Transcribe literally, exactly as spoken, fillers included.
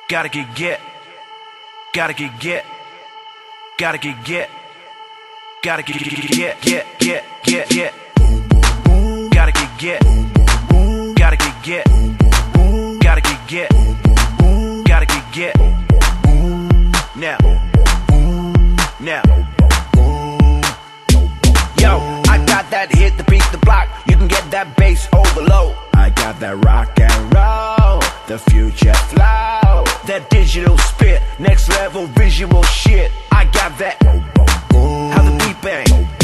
Gotta get get, gotta get get, gotta get get, gotta get get get get get get get, gotta get get, gotta get get, gotta get get, gotta get get. Now, now, yo, I got that hit to beat the block. You can get that bass overload. I got that rock and roll, the future flow, that digital spit, next level visual shit. I got that, how the beat bang,